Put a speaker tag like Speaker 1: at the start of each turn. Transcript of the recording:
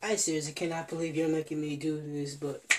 Speaker 1: I seriously cannot believe you're making me do this, but